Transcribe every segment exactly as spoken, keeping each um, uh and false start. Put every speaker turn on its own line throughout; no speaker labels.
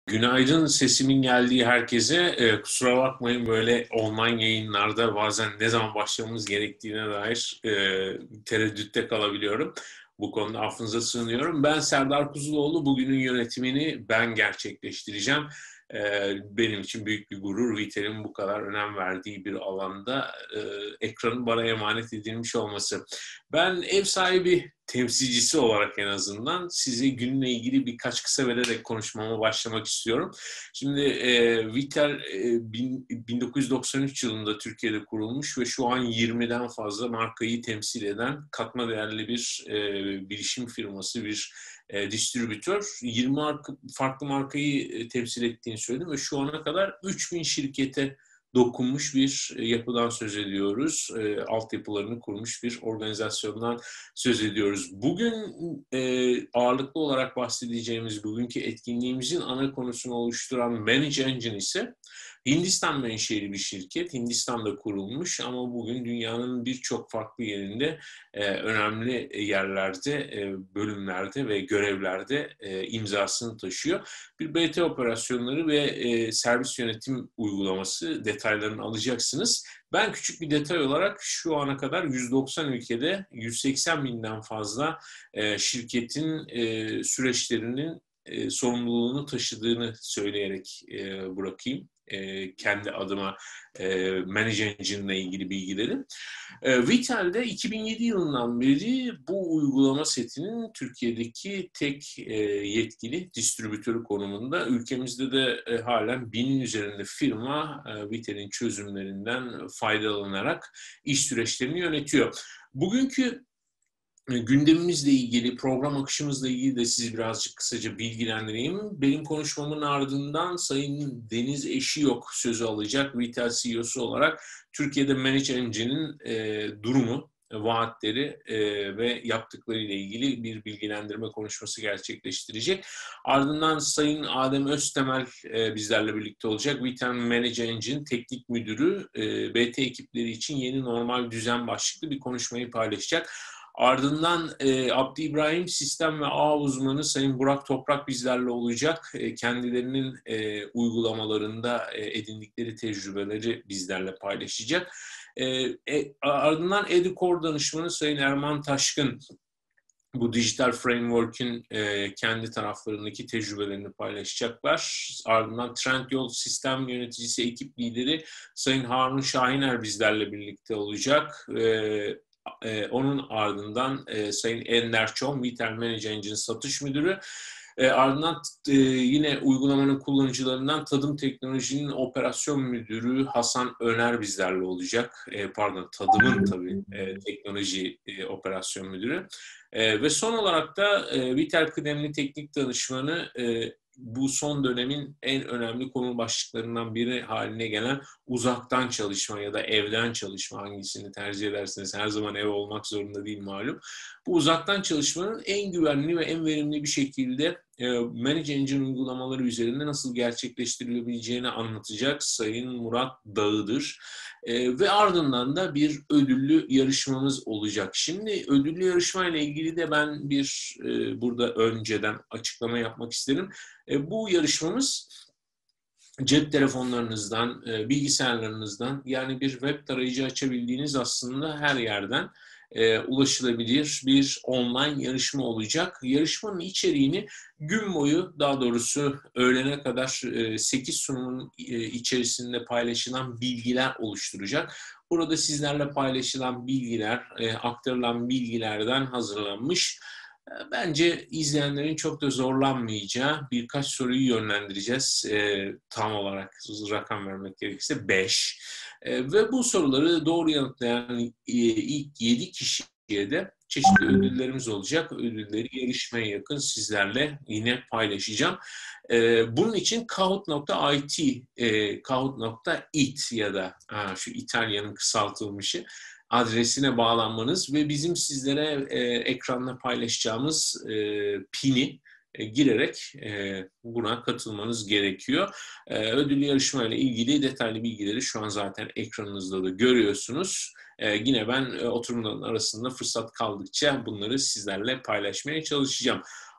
Günaydın, sesimin geldiği herkese. Ee, kusura bakmayın, böyle online yayınlarda bazen ne zaman başlamamız gerektiğine dair e, tereddütte kalabiliyorum. Bu konuda affınıza sığınıyorum. Ben Serdar Kuzuloğlu, bugünün yönetimini ben gerçekleştireceğim. Ee, benim için büyük bir gurur, Viter'in bu kadar önem verdiği bir alanda e, ekranın bana emanet edilmiş olması. Ben ev sahibi temsilcisi olarak en azından size günle ilgili birkaç kısa vererek konuşmama başlamak istiyorum. Şimdi e, Viter e, bin, bin dokuz yüz doksan üç yılında Türkiye'de kurulmuş ve şu an yirmiden fazla markayı temsil eden katma değerli bir e, bilişim firması, bir e, distribütör. yirmi marka, farklı markayı e, temsil ettiğini söyledim ve şu ana kadar üç bin şirkete dokunmuş bir yapıdan söz ediyoruz. E, altyapılarını kurmuş bir organizasyondan söz ediyoruz. Bugün e, ağırlıklı olarak bahsedeceğimiz bugünkü etkinliğimizin ana konusunu oluşturan Manage Engine ise Hindistan menşeli bir şirket. Hindistan'da kurulmuş ama bugün dünyanın birçok farklı yerinde e, önemli yerlerde, e, bölümlerde ve görevlerde e, imzasını taşıyor. Bir B T operasyonları ve e, servis yönetim uygulaması detaylarını alacaksınız. Ben küçük bir detay olarak şu ana kadar yüz doksan ülkede yüz seksen binden fazla e, şirketin e, süreçlerinin e, sorumluluğunu taşıdığını söyleyerek e, bırakayım. E, kendi adıma e, Manage Engine ile ilgili bilgileri. E, Vitel'de iki bin yedi yılından beri bu uygulama setinin Türkiye'deki tek e, yetkili distribütörü konumunda. Ülkemizde de e, halen binin üzerinde firma e, Vitel'in çözümlerinden faydalanarak iş süreçlerini yönetiyor. Bugünkü gündemimizle ilgili, program akışımızla ilgili de sizi birazcık kısaca bilgilendireyim. Benim konuşmamın ardından Sayın Deniz Eşiyok sözü alacak. Vitel C E O'su olarak Türkiye'de Manage Engine'in e, durumu, vaatleri e, ve yaptıkları ile ilgili bir bilgilendirme konuşması gerçekleştirecek. Ardından Sayın Adem Öztemel e, bizlerle birlikte olacak. Vitel Manage Engine Teknik Müdürü e, B T ekipleri için yeni normal düzen başlıklı bir konuşmayı paylaşacak. Ardından e, Abdi İbrahim Sistem ve Ağ uzmanı Sayın Burak Toprak bizlerle olacak. E, kendilerinin e, uygulamalarında e, edindikleri tecrübeleri bizlerle paylaşacak. E, e, ardından Educore danışmanı Sayın Erman Taşkın bu dijital framework'ün e, kendi taraflarındaki tecrübelerini paylaşacaklar. Ardından Trendyol Sistem Yöneticisi Ekip Lideri Sayın Harun Şahiner bizlerle birlikte olacak. E, Ee, onun ardından e, Sayın Ender Çom, Vitel Manage Engine Satış Müdürü. E, ardından e, yine uygulamanın kullanıcılarından Tadım Teknoloji'nin Operasyon Müdürü Hasan Öner bizlerle olacak. E, pardon, Tadım'ın tabii e, Teknoloji e, Operasyon Müdürü. E, ve son olarak da e, Vitel Kıdemli Teknik Danışmanı e, bu son dönemin en önemli konu başlıklarından biri haline gelen uzaktan çalışma ya da evden çalışma, hangisini tercih ederseniz, her zaman ev olmak zorunda değil malum. Bu uzaktan çalışmanın en güvenli ve en verimli bir şekilde e, Manage Engine uygulamaları üzerinde nasıl gerçekleştirilebileceğini anlatacak Sayın Murat Dağıdır. E, ve ardından da bir ödüllü yarışmamız olacak. Şimdi ödüllü yarışmayla ilgili de ben bir e, burada önceden açıklama yapmak isterim. E, bu yarışmamız cep telefonlarınızdan, e, bilgisayarlarınızdan, yani bir web tarayıcı açabildiğiniz aslında her yerden e, ulaşılabilir bir online yarışma olacak. Yarışmanın içeriğini gün boyu, daha doğrusu öğlene kadar e, sekiz sunumun e, içerisinde paylaşılan bilgiler oluşturacak. Burada sizlerle paylaşılan bilgiler, e, aktarılan bilgilerden hazırlanmış. Bence izleyenlerin çok da zorlanmayacağı birkaç soruyu yönlendireceğiz. E, tam olarak rakam vermek gerekirse beş. E, ve bu soruları doğru yanıtlayan e, ilk yedi kişiye de çeşitli ödüllerimiz olacak. Ödülleri yarışmaya yakın sizlerle yine paylaşacağım. E, bunun için kahoot nokta it, e, kahoot nokta it ya da ha, şu İtalya'nın kısaltılmışı adresine bağlanmanız ve bizim sizlere e, ekranda paylaşacağımız e, pini e, girerek e, buna katılmanız gerekiyor. E, ödül yarışmayla ilgili detaylı bilgileri şu an zaten ekranınızda da görüyorsunuz. E, yine ben e, oturumların arasında fırsat kaldıkça bunları sizlerle paylaşmaya çalışacağım.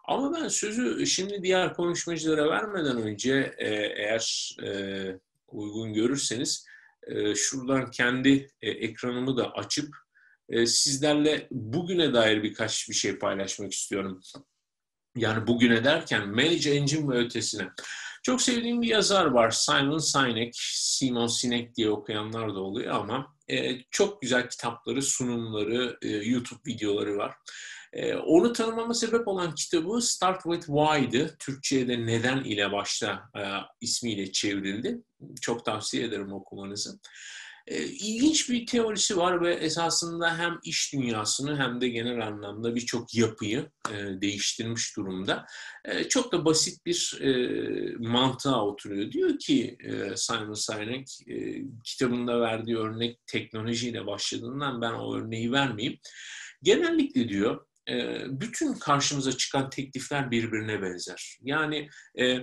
Ama ben sözü şimdi diğer konuşmacılara vermeden önce e, eğer e, uygun görürseniz e, şuradan kendi e, ekranımı da açıp e, sizlerle bugüne dair birkaç bir şey paylaşmak istiyorum. Yani bugüne derken Manage Engine ve ötesine. Çok sevdiğim bir yazar var. Simon Sinek, Simon Sinek diye okuyanlar da oluyor ama e, çok güzel kitapları, sunumları, e, YouTube videoları var. E, onu tanımama sebep olan kitabı Start with Why'dı. Türkçe'ye de Neden ile Başla e, ismiyle çevrildi. Çok tavsiye ederim okumanızı. E, ilginç bir teorisi var ve esasında hem iş dünyasını hem de genel anlamda birçok yapıyı e, değiştirmiş durumda. E, çok da basit bir e, mantığa oturuyor. Diyor ki e, Simon Sinek e, kitabında verdiği örnek teknolojiyle başladığından ben o örneği vermeyeyim. Genellikle diyor e, bütün karşımıza çıkan teklifler birbirine benzer. Yani e,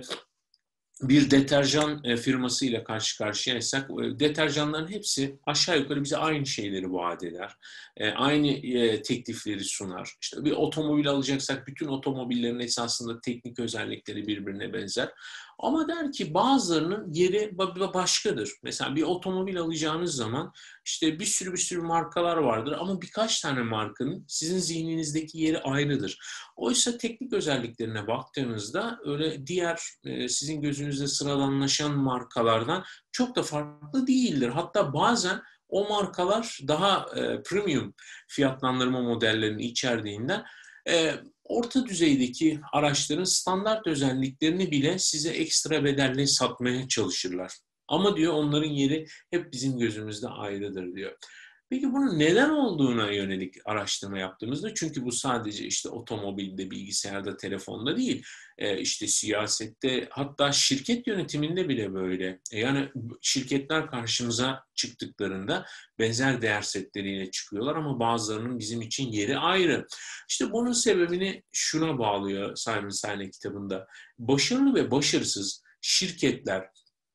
bir deterjan e, firmasıyla karşı karşıyaysak e, deterjanların hepsi aşağı yukarı bize aynı şeyleri vaat eder. E, aynı e, teklifleri sunar. İşte bir otomobil alacaksak bütün otomobillerin esasında teknik özellikleri birbirine benzer. Ama der ki bazılarının yeri başkadır. Mesela bir otomobil alacağınız zaman işte bir sürü bir sürü markalar vardır ama birkaç tane markanın sizin zihninizdeki yeri ayrıdır. Oysa teknik özelliklerine baktığınızda öyle diğer e, sizin gözünüzde sıradanlaşan markalardan çok da farklı değildir. Hatta bazen o markalar daha e, premium fiyatlandırma modellerini içerdiğinden e, orta düzeydeki araçların standart özelliklerini bile size ekstra bedelle satmaya çalışırlar. Ama diyor onların yeri hep bizim gözümüzde ayrıdır diyor. Peki bunun neden olduğuna yönelik araştırma yaptığımızda, çünkü bu sadece işte otomobilde, bilgisayarda, telefonda değil, e, işte siyasette, hatta şirket yönetiminde bile böyle. E, yani şirketler karşımıza çıktıklarında benzer değer setleriyle çıkıyorlar ama bazılarının bizim için yeri ayrı. İşte bunun sebebini şuna bağlıyor Simon Sinek kitabında. Başarılı ve başarısız şirketler,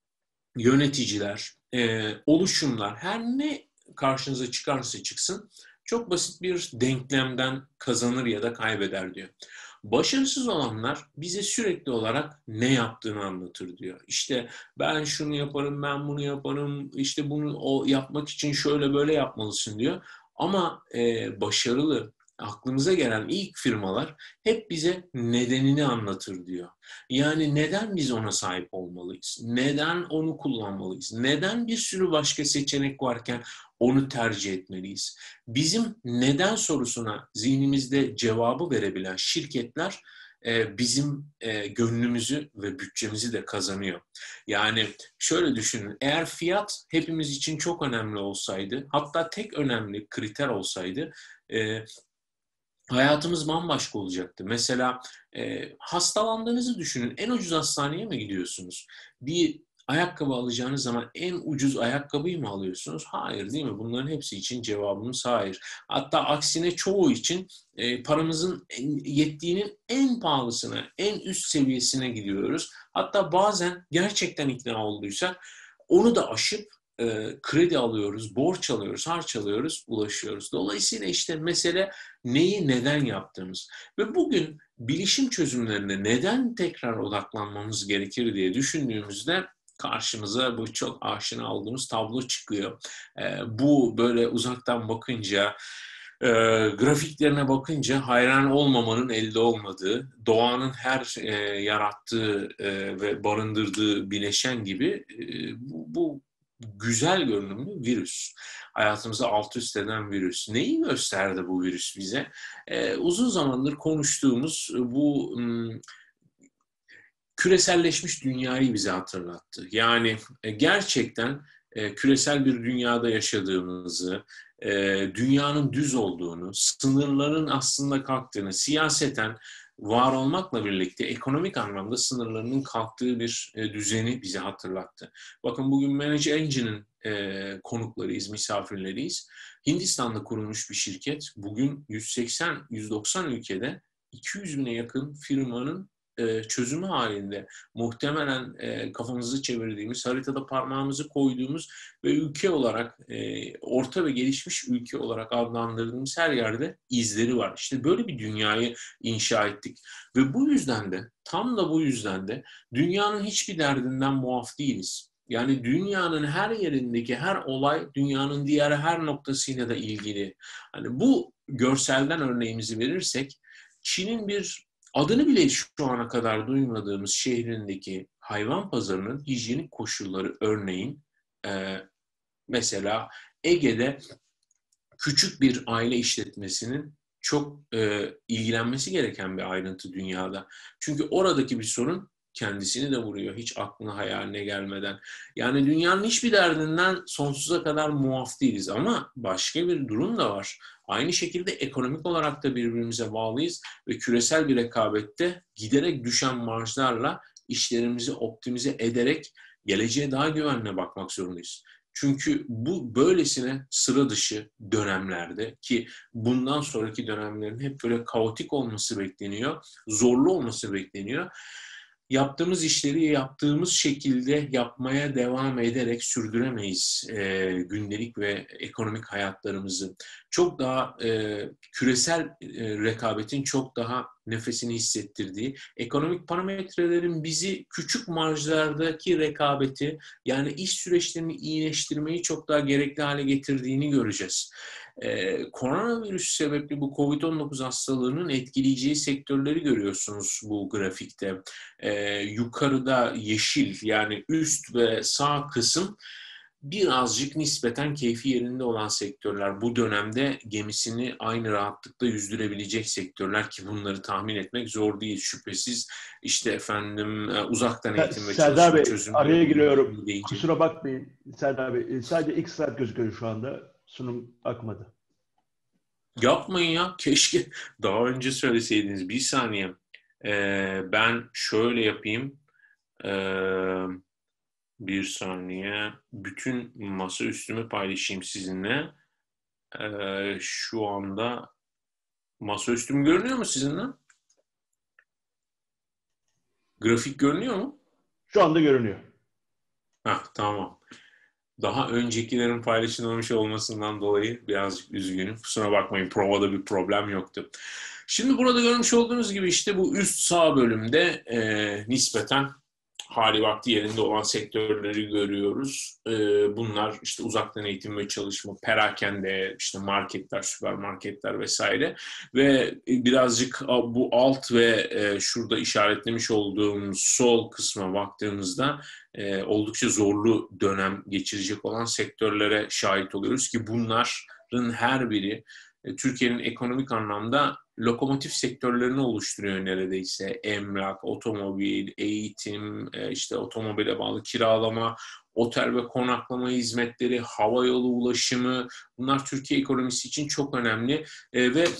yöneticiler, e, oluşumlar, her ne karşınıza çıkarsa çıksın çok basit bir denklemden kazanır ya da kaybeder diyor. Başarısız olanlar bize sürekli olarak ne yaptığını anlatır diyor. İşte ben şunu yaparım, ben bunu yaparım, işte bunu o yapmak için şöyle böyle yapmalısın diyor. Ama e, başarılı, aklımıza gelen ilk firmalar hep bize nedenini anlatır diyor. Yani neden biz ona sahip olmalıyız? Neden onu kullanmalıyız? Neden bir sürü başka seçenek varken onu tercih etmeliyiz? Bizim neden sorusuna zihnimizde cevabı verebilen şirketler e, bizim e, gönlümüzü ve bütçemizi de kazanıyor. Yani şöyle düşünün, eğer fiyat hepimiz için çok önemli olsaydı, hatta tek önemli kriter olsaydı, e, hayatımız bambaşka olacaktı. Mesela e, hastalandığınızı düşünün. En ucuz hastaneye mi gidiyorsunuz? Bir ayakkabı alacağınız zaman en ucuz ayakkabıyı mı alıyorsunuz? Hayır, değil mi? Bunların hepsi için cevabımız hayır. Hatta aksine çoğu için e, paramızın en, yettiğinin en pahalısına, en üst seviyesine gidiyoruz. Hatta bazen gerçekten ikna olduysak onu da aşıp e, kredi alıyoruz, borç alıyoruz, harç alıyoruz, ulaşıyoruz. Dolayısıyla işte mesele neyi neden yaptığımız. Ve bugün bilişim çözümlerine neden tekrar odaklanmamız gerekir diye düşündüğümüzde karşımıza bu çok aşina olduğumuz tablo çıkıyor. E, bu böyle uzaktan bakınca, e, grafiklerine bakınca hayran olmamanın elde olmadığı, doğanın her e, yarattığı e, ve barındırdığı bileşen gibi e, bu, bu güzel görünümlü virüs. Hayatımızı alt üst eden virüs. Neyi gösterdi bu virüs bize? Ee, uzun zamandır konuştuğumuz bu ım, küreselleşmiş dünyayı bize hatırlattı. Yani e, gerçekten e, küresel bir dünyada yaşadığımızı, e, dünyanın düz olduğunu, sınırların aslında kalktığını, siyaseten var olmakla birlikte ekonomik anlamda sınırlarının kalktığı bir e, düzeni bize hatırlattı. Bakın bugün Manage Engine'in e, konuklarıyız, misafirleriyiz. Hindistan'da kurulmuş bir şirket. Bugün yüz seksen yüz doksan ülkede iki yüz bine yakın firmanın e, çözümü halinde muhtemelen e, kafamızı çevirdiğimiz, haritada parmağımızı koyduğumuz ve ülke olarak, e, orta ve gelişmiş ülke olarak adlandırdığımız her yerde izleri var. İşte böyle bir dünyayı inşa ettik. Ve bu yüzden de, tam da bu yüzden de dünyanın hiçbir derdinden muaf değiliz. Yani dünyanın her yerindeki her olay dünyanın diğer her noktasıyla da ilgili. Hani bu görselden örneğimizi verirsek, Çin'in bir adını bile şu ana kadar duymadığımız şehrindeki hayvan pazarının hijyenik koşulları, örneğin e, mesela Ege'de küçük bir aile işletmesinin çok e, ilgilenmesi gereken bir ayrıntı dünyada. Çünkü oradaki bir sorun kendisini de vuruyor, hiç aklına hayaline gelmeden. Yani dünyanın hiçbir derdinden sonsuza kadar muaf değiliz, ama başka bir durum da var. Aynı şekilde ekonomik olarak da birbirimize bağlıyız ve küresel bir rekabette giderek düşen marjlarla işlerimizi optimize ederek geleceğe daha güvenle bakmak zorundayız. Çünkü bu böylesine sıra dışı dönemlerde, ki bundan sonraki dönemlerin hep böyle kaotik olması bekleniyor, zorlu olması bekleniyor. Yaptığımız işleri yaptığımız şekilde yapmaya devam ederek sürdüremeyiz e, gündelik ve ekonomik hayatlarımızı. Çok daha e, küresel e, rekabetin çok daha nefesini hissettirdiği, ekonomik parametrelerin bizi küçük marjlardaki rekabeti, yani iş süreçlerini iyileştirmeyi çok daha gerekli hale getirdiğini göreceğiz. Ee, koronavirüs sebepli bu kovid on dokuz hastalığının etkileyeceği sektörleri görüyorsunuz bu grafikte. Ee, yukarıda yeşil, yani üst ve sağ kısım birazcık nispeten keyfi yerinde olan sektörler. Bu dönemde gemisini aynı rahatlıkla yüzdürebilecek sektörler, ki bunları tahmin etmek zor değil. Şüphesiz işte efendim uzaktan eğitim ve
Serdar
çalışma
Bey,
çözümleri.
araya giriyorum. Kusura bakmayın Serdar Bey. Sadece ilk slide gözüküyor şu anda. Sunum akmadı.
Yapmayın ya. Keşke daha önce söyleseydiniz. Bir saniye. Ee, ben şöyle yapayım. Ee, bir saniye. Bütün masa üstümü paylaşayım sizinle. Ee, şu anda masa üstüm görünüyor mu sizinle? Grafik görünüyor mu?
Şu anda görünüyor.
Hah, tamam. Daha öncekilerin paylaşılmamış olmasından dolayı birazcık üzgünüm. Kusura bakmayın, provada bir problem yoktu. Şimdi burada görmüş olduğunuz gibi işte bu üst sağ bölümde e, nispeten hali vakti yerinde olan sektörleri görüyoruz. E, bunlar işte uzaktan eğitim ve çalışma, perakende, işte marketler, süpermarketler vesaire. Ve birazcık bu alt ve e, şurada işaretlemiş olduğum sol kısma baktığımızda e, oldukça zorlu dönem geçirecek olan sektörlere şahit oluyoruz ki bunların her biri e, Türkiye'nin ekonomik anlamda lokomotif sektörlerini oluşturuyor neredeyse. Emlak, otomobil, eğitim, e, işte otomobile bağlı kiralama, otel ve konaklama hizmetleri, havayolu ulaşımı, bunlar Türkiye ekonomisi için çok önemli e, ve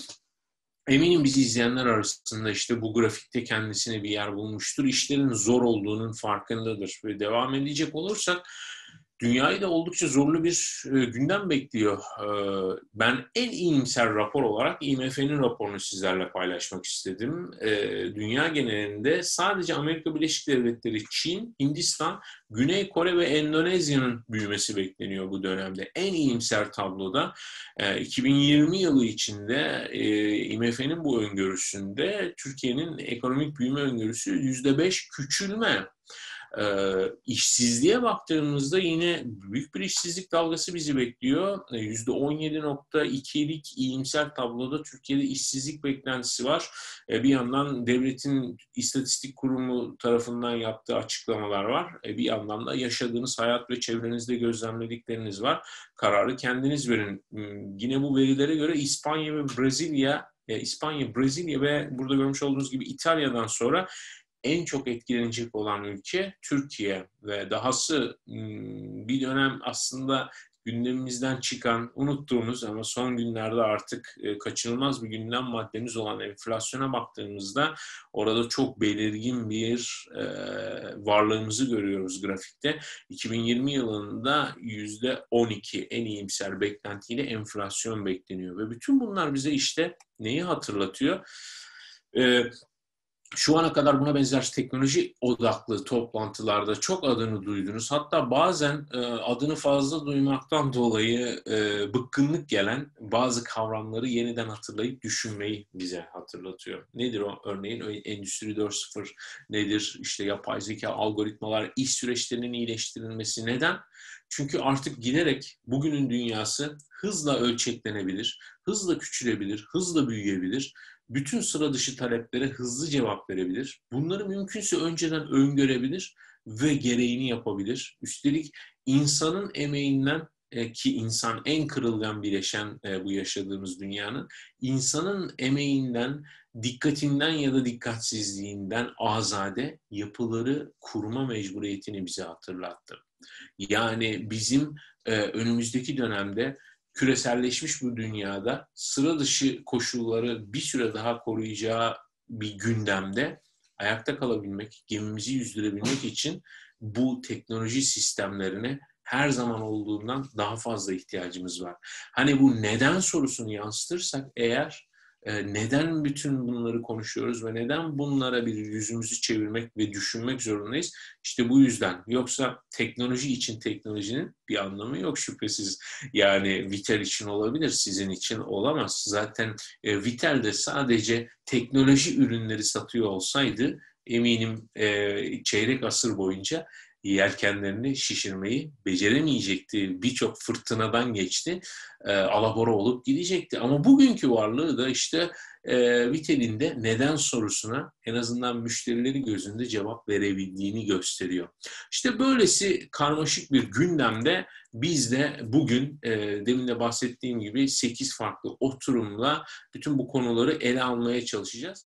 eminim bizi izleyenler arasında işte bu grafikte kendisine bir yer bulmuştur. İşlerin zor olduğunun farkındadır. Ve devam edecek olursak dünyayı da oldukça zorlu bir e, gündem bekliyor. E, ben en iyimser rapor olarak I M F'nin raporunu sizlerle paylaşmak istedim. E, dünya genelinde sadece Amerika Birleşik Devletleri, Çin, Hindistan, Güney Kore ve Endonezya'nın büyümesi bekleniyor bu dönemde. En iyimser tabloda e, iki bin yirmi yılı içinde e, I M F'nin bu öngörüsünde Türkiye'nin ekonomik büyüme öngörüsü yüzde beş küçülme. Ee, işsizliğe baktığımızda yine büyük bir işsizlik dalgası bizi bekliyor. yüzde on yedi nokta ikilik iyimser tabloda Türkiye'de işsizlik beklentisi var. Ee, bir yandan devletin istatistik kurumu tarafından yaptığı açıklamalar var. Ee, bir yandan da yaşadığınız hayat ve çevrenizde gözlemledikleriniz var. Kararı kendiniz verin. Hmm, yine bu verilere göre İspanya ve Brezilya, e, İspanya, Brezilya ve burada görmüş olduğunuz gibi İtalya'dan sonra en çok etkilenecek olan ülke Türkiye ve dahası bir dönem aslında gündemimizden çıkan, unuttuğumuz ama son günlerde artık kaçınılmaz bir gündem maddemiz olan enflasyona baktığımızda orada çok belirgin bir e, varlığımızı görüyoruz grafikte. iki bin yirmi yılında yüzde on iki en iyimser beklentiyle enflasyon bekleniyor ve bütün bunlar bize işte neyi hatırlatıyor? E, Şu ana kadar buna benzer teknoloji odaklı toplantılarda çok adını duydunuz. Hatta bazen e, adını fazla duymaktan dolayı e, bıkkınlık gelen bazı kavramları yeniden hatırlayıp düşünmeyi bize hatırlatıyor. Nedir o? Örneğin Endüstri dört nokta sıfır nedir? İşte yapay zeka, algoritmalar, iş süreçlerinin iyileştirilmesi. Neden? Çünkü artık giderek bugünün dünyası hızla ölçeklenebilir, hızla küçülebilir, hızla büyüyebilir. Bütün sıra dışı taleplere hızlı cevap verebilir. Bunları mümkünse önceden öngörebilir ve gereğini yapabilir. Üstelik insanın emeğinden e, ki insan en kırılgan bileşen e, bu yaşadığımız dünyanın, insanın emeğinden, dikkatinden ya da dikkatsizliğinden azade yapıları kurma mecburiyetini bize hatırlattı. Yani bizim e, önümüzdeki dönemde küreselleşmiş bu dünyada sıra dışı koşulları bir süre daha koruyacağı bir gündemde ayakta kalabilmek, gemimizi yüzdürebilmek için bu teknoloji sistemlerine her zaman olduğundan daha fazla ihtiyacımız var. Hani bu neden sorusunu yansıtırsak eğer neden bütün bunları konuşuyoruz ve neden bunlara bir yüzümüzü çevirmek ve düşünmek zorundayız? İşte bu yüzden. Yoksa teknoloji için teknolojinin bir anlamı yok şüphesiz. Yani Vitel için olabilir, sizin için olamaz. Zaten e, Vitel de sadece teknoloji ürünleri satıyor olsaydı eminim e, çeyrek asır boyunca yelkenlerini şişirmeyi beceremeyecekti. Birçok fırtınadan geçti. E, alabora olup gidecekti. Ama bugünkü varlığı da işte e, Vitel'in de neden sorusuna en azından müşterileri gözünde cevap verebildiğini gösteriyor. İşte böylesi karmaşık bir gündemde biz de bugün e, demin de bahsettiğim gibi sekiz farklı oturumla bütün bu konuları ele almaya çalışacağız.